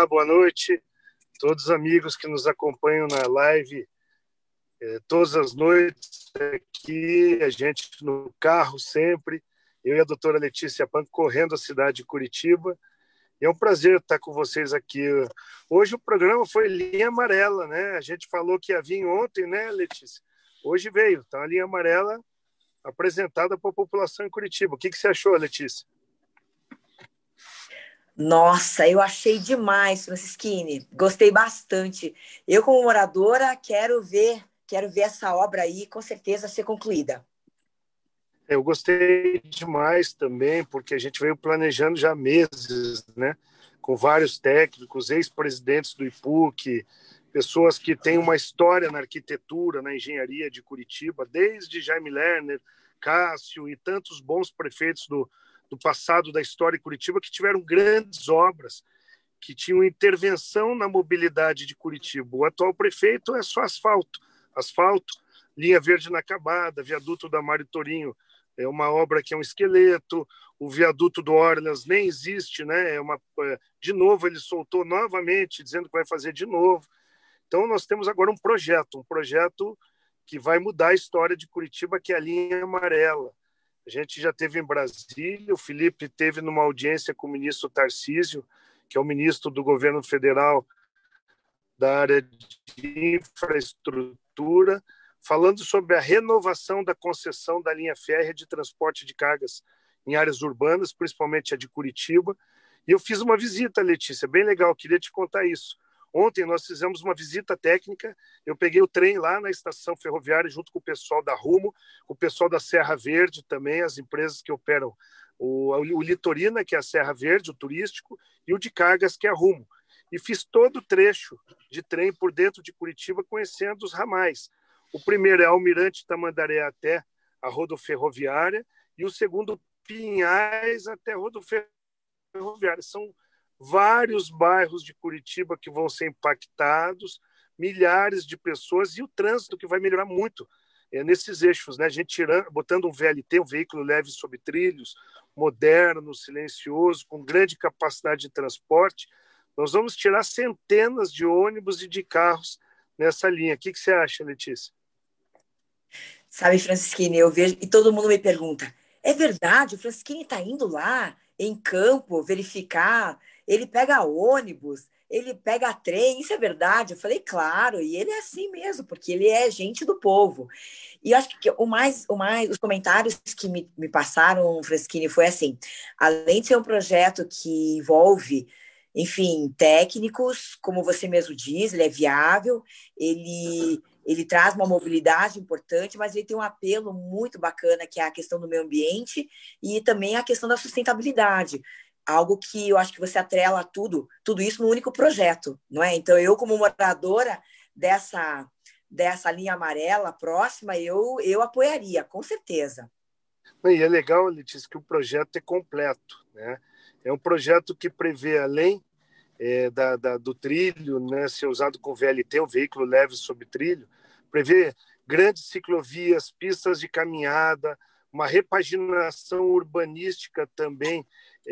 Olá, boa noite. Todos os amigos que nos acompanham na live, todas as noites aqui, a gente no carro sempre, eu e a doutora Letícia Panco correndo a cidade de Curitiba. E é um prazer estar com vocês aqui. Hoje o programa foi Linha Amarela, né? A gente falou que ia vir ontem, né, Letícia? Hoje veio, tá a Linha Amarela apresentada para a população em Curitiba. O que você achou, Letícia? Nossa, eu achei demais, Francisquini. Gostei bastante. Eu, como moradora, quero ver essa obra aí, com certeza, ser concluída. Eu gostei demais também, porque a gente veio planejando já há meses, né? Com vários técnicos, ex-presidentes do IPUC, pessoas que têm uma história na arquitetura, na engenharia de Curitiba, desde Jaime Lerner, Cássio e tantos bons prefeitos do passado da história de Curitiba que tiveram grandes obras, que tinham intervenção na mobilidade de Curitiba. O atual prefeito é só asfalto, linha verde inacabada, viaduto da Mário Torinho, é uma obra que é um esqueleto, o viaduto do Orleans nem existe, né? De novo, ele soltou novamente, dizendo que vai fazer de novo. Então, nós temos agora um projeto que vai mudar a história de Curitiba, que é a Linha Amarela. A gente já teve em Brasília, o Felipe teve numa audiência com o ministro Tarcísio, que é o ministro do governo federal da área de infraestrutura, falando sobre a renovação da concessão da linha férrea de transporte de cargas em áreas urbanas, principalmente a de Curitiba. E eu fiz uma visita, Letícia, bem legal, queria te contar isso. Ontem nós fizemos uma visita técnica, eu peguei o trem lá na estação ferroviária junto com o pessoal da Rumo, o pessoal da Serra Verde também, as empresas que operam o Litorina, que é a Serra Verde, o turístico, e o de cargas, que é a Rumo. E fiz todo o trecho de trem por dentro de Curitiba, conhecendo os ramais. O primeiro é Almirante Tamandaré até a rodoferroviária e o segundo Pinhais até a rodoferroviária. São vários bairros de Curitiba que vão ser impactados, milhares de pessoas e o trânsito que vai melhorar muito nesses eixos, né? A gente botando um VLT, um veículo leve sobre trilhos, moderno, silencioso, com grande capacidade de transporte, nós vamos tirar centenas de ônibus e de carros nessa linha. O que você acha, Letícia? Sabe, Francisquini, eu vejo e todo mundo me pergunta, é verdade, o Francisquini está indo lá em campo verificar, ele pega ônibus, ele pega trem, isso é verdade? Eu falei, claro, e ele é assim mesmo, porque ele é gente do povo. E eu acho que os comentários que me passaram, Francisquini, foi assim, além de ser um projeto que envolve, enfim, técnicos, como você mesmo diz, ele é viável, ele traz uma mobilidade importante, mas ele tem um apelo muito bacana, que é a questão do meio ambiente e também a questão da sustentabilidade. Algo que eu acho que você atrela tudo isso no único projeto, não é? Então, eu, como moradora dessa linha amarela próxima, eu apoiaria, com certeza. E é legal, Letícia, que o projeto é completo, né? É um projeto que prevê, além do trilho, né, ser usado com VLT, um veículo leve sobre trilho, prevê grandes ciclovias, pistas de caminhada, uma repaginação urbanística também,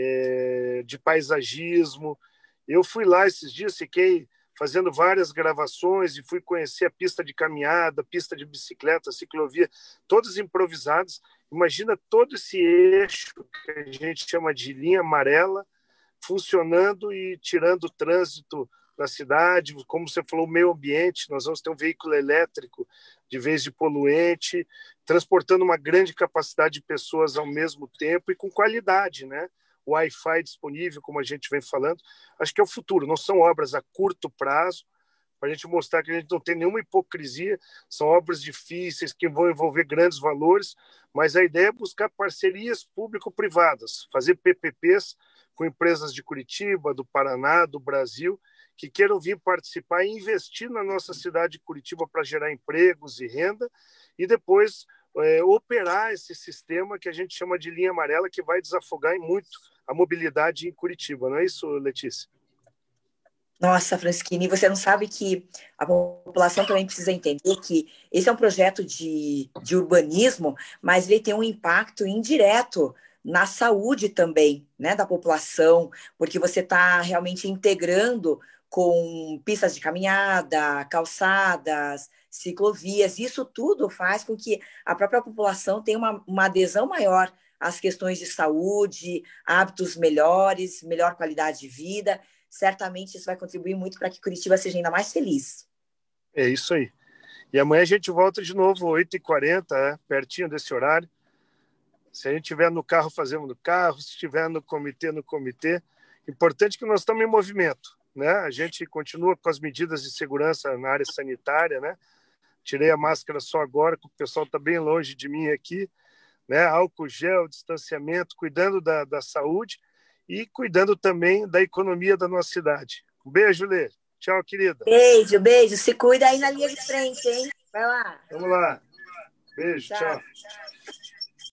de paisagismo. Eu fui lá esses dias, fiquei fazendo várias gravações e fui conhecer a pista de caminhada, pista de bicicleta, ciclovia, todas improvisadas. Imagina todo esse eixo que a gente chama de linha amarela, funcionando e tirando o trânsito da cidade, como você falou, o meio ambiente, nós vamos ter um veículo elétrico de vez de poluente, transportando uma grande capacidade de pessoas ao mesmo tempo e com qualidade, né? O Wi-Fi disponível, como a gente vem falando, acho que é o futuro, não são obras a curto prazo, para a gente mostrar que a gente não tem nenhuma hipocrisia, são obras difíceis que vão envolver grandes valores, mas a ideia é buscar parcerias público-privadas, fazer PPPs com empresas de Curitiba, do Paraná, do Brasil, que queiram vir participar e investir na nossa cidade de Curitiba para gerar empregos e renda, e depois operar esse sistema que a gente chama de linha amarela, que vai desafogar em muito a mobilidade em Curitiba. Não é isso, Letícia? Nossa, Francisquini, você não sabe que a população também precisa entender que esse é um projeto de urbanismo, mas ele tem um impacto indireto na saúde também, né, da população, porque você está realmente integrando com pistas de caminhada, calçadas, ciclovias. Isso tudo faz com que a própria população tenha uma adesão maior às questões de saúde, hábitos melhores, melhor qualidade de vida. Certamente isso vai contribuir muito para que Curitiba seja ainda mais feliz. É isso aí. E amanhã a gente volta de novo, 8h40, pertinho desse horário. Se a gente estiver no carro, fazemos no carro. Se estiver no comitê, no comitê. Importante que nós estamos em movimento, né? A gente continua com as medidas de segurança na área sanitária, né? Tirei a máscara só agora, porque o pessoal está bem longe de mim aqui, né? Álcool gel, distanciamento, cuidando da saúde e cuidando também da economia da nossa cidade. Um beijo, Lê. Tchau, querida. Beijo, beijo. Se cuida aí na linha de frente, hein? Vai lá. Vamos lá. Beijo, Tchau. tchau.